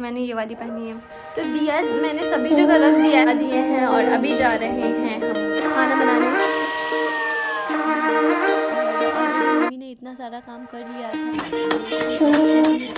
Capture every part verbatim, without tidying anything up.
मैंने ये वाली पहनी है। तो दिया मैंने सभी जगह रख दिया दिए हैं और अभी जा रहे हैं हम खाना बनाने। मम्मी ने इतना सारा काम कर लिया था।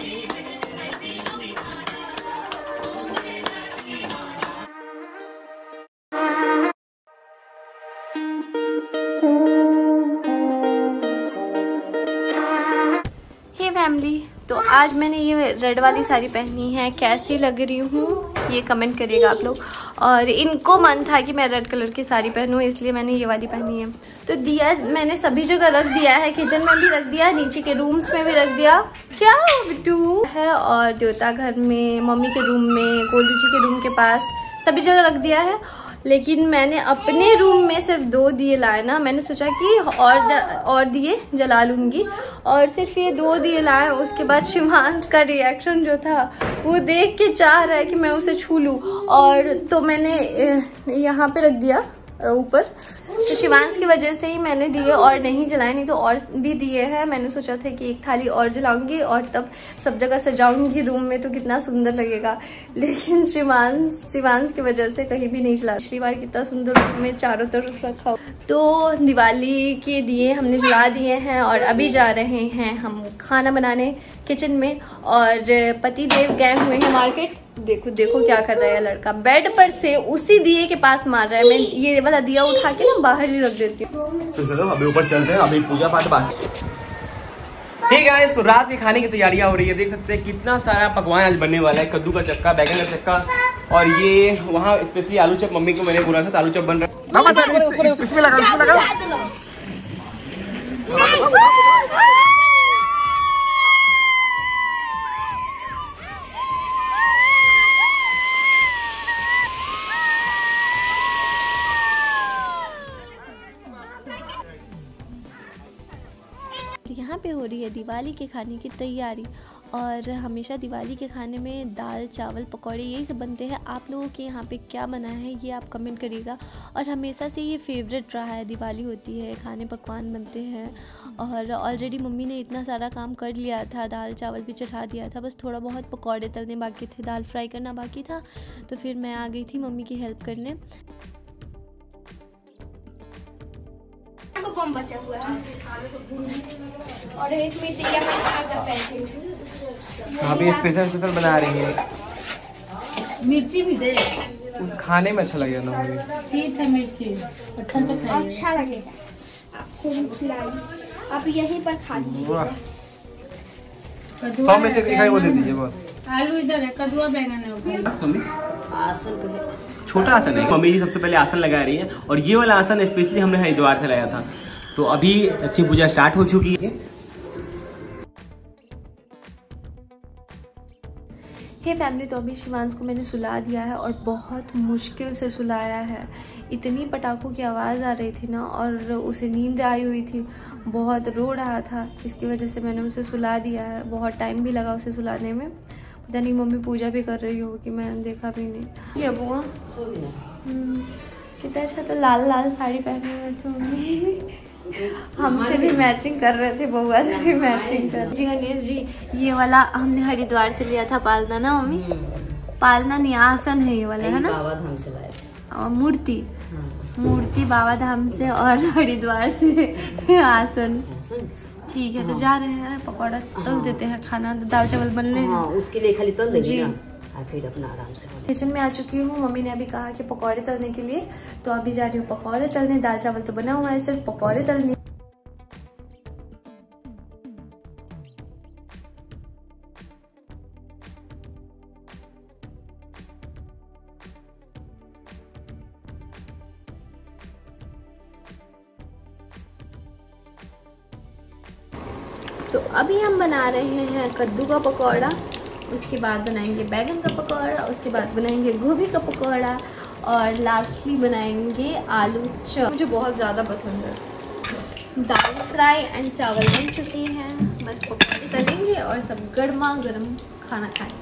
फैमिली, तो आज मैंने ये रेड वाली साड़ी पहनी है, कैसी लग रही हूँ ये कमेंट करिएगा आप लोग। और इनको मन था कि मैं रेड कलर की साड़ी पहनूं, इसलिए मैंने ये वाली पहनी है। तो दिया मैंने सभी जगह रख दिया है, किचन में भी रख दिया, नीचे के रूम्स में भी रख दिया। क्या बिट्टू है, और देवता घर में, मम्मी के रूम में, गोलू जी के रूम के पास, सभी जगह रख दिया है। लेकिन मैंने अपने रूम में सिर्फ दो दिए लाए ना, मैंने सोचा कि और ज, और दिए जला लूंगी, और सिर्फ ये दो दिए लाए। उसके बाद शिवांश का रिएक्शन जो था वो देख के चाह रहा है कि मैं उसे छू लूं, और तो मैंने यहाँ पे रख दिया ऊपर। तो शिवांश की वजह से ही मैंने दिए और नहीं जलाए, नहीं तो और भी दिए हैं। मैंने सोचा था कि एक थाली और जलाऊंगी और तब सब जगह सजाऊंगी रूम में, तो कितना सुंदर लगेगा। लेकिन शिवांश शिवांश की वजह से कहीं भी नहीं जला। पिछली बार कितना सुंदर रूम में चारों तरफ रखा। तो दिवाली के दिए हमने जला दिए हैं और अभी जा रहे हैं हम खाना बनाने किचन में। और पति देव गए हुए हैं मार्केट। देखो देखो क्या कर रहा है लड़का, बेड पर से उसी दिए के पास मार रहा है। मैं ये वाला दिया उठा के ना बाहर ही रख देती हूँ। तो चलो अभी ऊपर चलते हैं, अभी पूजा पाठ बाकी। ठीक है, तो रात के खाने की तैयारियां हो रही है। देख सकते हैं कितना सारा पकवान आज बनने वाला है। कद्दू का चक्का, बैगन का चक्का, और ये वहाँ स्पेशली आलू चप मम्मी को मैंने बोला था, आलू चप बन रहा है। यहाँ पे हो रही है दिवाली के खाने की तैयारी। और हमेशा दिवाली के खाने में दाल चावल पकौड़े यही सब बनते हैं। आप लोगों के यहाँ पे क्या बना है ये आप कमेंट करिएगा। और हमेशा से ये फेवरेट रहा है, दिवाली होती है खाने पकवान बनते हैं। और ऑलरेडी मम्मी ने इतना सारा काम कर लिया था, दाल चावल भी चढ़ा दिया था, बस थोड़ा बहुत पकौड़े तलने बाकी थे, दाल फ्राई करना बाकी था। तो फिर मैं आ गई थी मम्मी की हेल्प करने। कम बचा हुआ है और एक मिर्ची का पैकेट अभी स्पेशल स्पेशल बना रही है। मिर्ची भी दे, खाने में अच्छा लगेगा ना मुझे। ठीक है, मिर्ची अच्छा से खाइए, अच्छा लगेगा आपको भी खिलाइए। आप यहीं पर खा लीजिए। सौ में से दिखाई वो दे दीजिए बस। आलू इधर है, कद्दू बैंगन है। आसन तो है, छोटा आसन है। मम्मी जी सबसे पहले आसन लगा रही है, और ये वाला आसन स्पेशली हमने हरिद्वार से लाया था। तो अभी लक्ष्मी पूजा स्टार्ट हो चुकी है। हे फैमिली, तो अभी शिवांश को मैंने सुला दिया है और बहुत मुश्किल से सुलाया है। इतनी पटाखों की आवाज़ आ रही थी ना, और उसे नींद आई हुई थी, बहुत रो रहा था। इसकी वजह से मैंने उसे सुला दिया है। बहुत टाइम भी लगा उसे सुलाने में। पता नहीं मम्मी पूजा भी कर रही होगी, मैंने देखा भी नहीं। ये बुआ कितना अच्छा, तो लाल लाल साड़ी पहने हुए थे मम्मी। हमसे भी मैचिंग कर रहे थे, बउआ से भी मैचिंग कर। जी गणेश जी, ये वाला हमने हरिद्वार से लिया था, पालना ना मम्मी? पालना नहीं, आसन है ये वाला, है ना? बाबा धाम से लाए। मूर्ति मूर्ति बाबा धाम से और हरिद्वार से आसन। ठीक है, तो जा रहे हैं, पकौड़ा तल देते हैं, खाना दाल चावल बनने हैं। हाँ, उसके लिए खाली तल देंगे ना, फिर अपना आराम से। किचन में आ चुकी हूँ। मम्मी ने अभी कहा कि पकौड़े तलने के लिए, तो अभी जा रही हूँ पकौड़े तलने। दाल चावल तो बना हुआ है, सिर्फ पकौड़े तलने। तो अभी हम बना रहे हैं कद्दू का पकौड़ा, उसके बाद बनाएंगे बैगन का पकौड़ा, उसके बाद बनाएंगे गोभी का पकौड़ा, और लास्टली बनाएंगे आलू चप। मुझे बहुत ज़्यादा पसंद है। दाल फ्राई एंड चावल बन चुके हैं, बस पकौड़े तलेंगे और सब गर्मा गर्म खाना खाएंगे।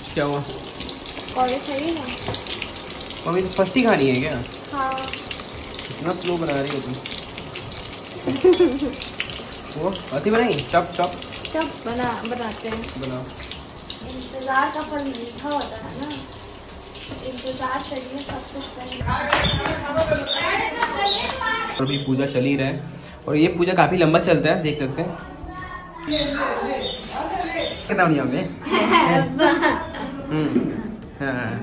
क्या हुआ? कॉलेज है ही ना। मम्मी तो फर्स्ट ही खानी है क्या? हाँ। इतना स्लो बना रही है तुम। वो अति बनाई चप चप चप बना बनाते हैं। बना। इंतजार का फल मीठा होता है ना, इंतजार करिए सब कुछ करेंगे। अभी पूजा चल ही रहा है और ये पूजा काफी लंबा चलता है, देख सकते हैं। कितना बढ़िया में हाँ।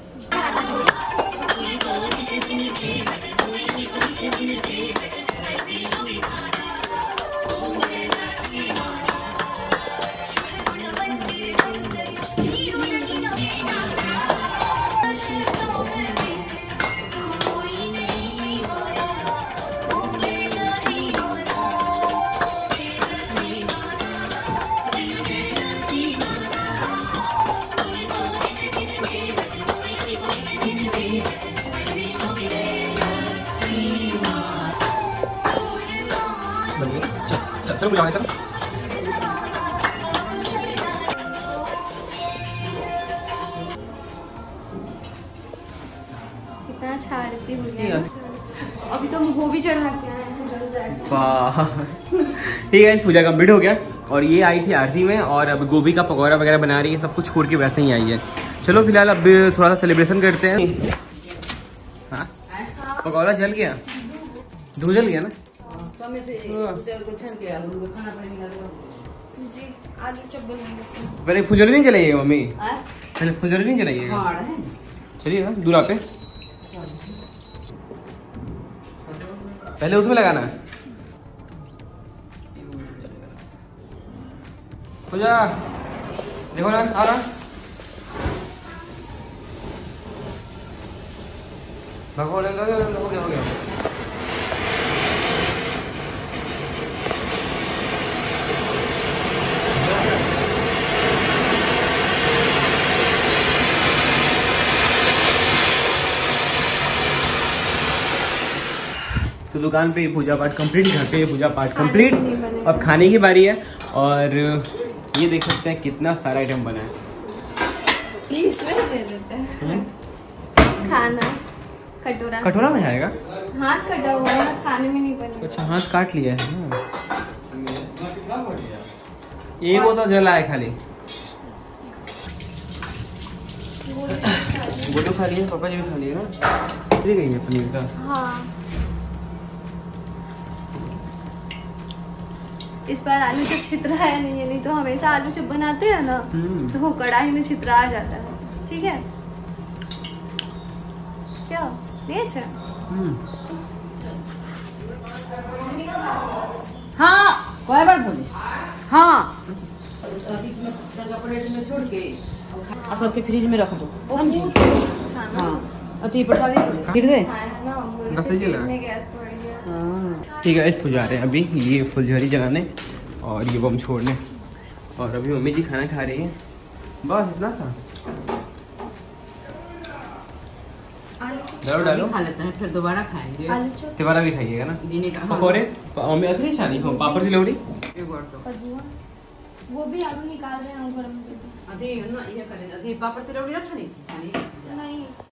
चलो बुलाओ चलो। कितना छाड़ती हुई है। अभी तो हम गोभी चढ़ा के आए हैं। वाह ठीक है, इस पूजा कंप्लीट हो गया और ये आई थी आरती में और अब गोभी का पकौड़ा वगैरह बना रही है, सब कुछ छोड़ के वैसे ही आई है। चलो फिलहाल अब थोड़ा सा सेलिब्रेशन करते हैं। हाँ पकौड़ा जल गया, धो जल गया ना। पहले फुलझड़ी नहीं जलाइएगा मम्मी, पहले फुलझड़ी नहीं जलाइएगा। चलिए दूर पे पहले उसमें लगाना है। पूजा देखो ना, आ रहा भगवान हो गया हो गया। तो दुकान पे पूजा पाठ कंप्लीट, घर पे पूजा पाठ कंप्लीट। अब खाने की बारी है और ये देख सकते हैं कितना सारा आइटम बना है। इसमें दे देते हैं खाना, कटोरा। कटोरा में आएगा, हाथ कटा हुआ है, खाने में नहीं बनेगा। अच्छा हाथ काट लिया है ना। एक वो तो जला है खाली, वो तो खा लिया, पापा जी भी खा लिया ना। दे गई है पनीर का। हाँ इस बार आलू चप छितरा है नहीं है, नहीं तो हमेशा आलू चप बनाते हैं ना तो वो कढ़ाई में छितरा आ जाता है। ठीक है क्या नहीं अच्छा? हाँ कोई बार बोले हाँ प्लेट में छोड़ के आ सबके फ्रिज में रख दो। हाँ अति प्रसादी फिर दे ठीक है। इसको जा रहे हैं अभी ये फुलझड़ी जलाने और ये बम छोड़ने और अभी मम्मी जी खाना खा रही है। बस इतना था, डालो डालो खा लेते हैं फिर दोबारा खाएंगे। तिवारा भी खाइएगा ना पकौड़े। मम्मी अथी छानी हो पापड़ चिलौड़ी वो भी आलू निकाल रहे हैं गरम। अभी ना ये करे अभी पापड़ तिलौड़ी ना छानी छानी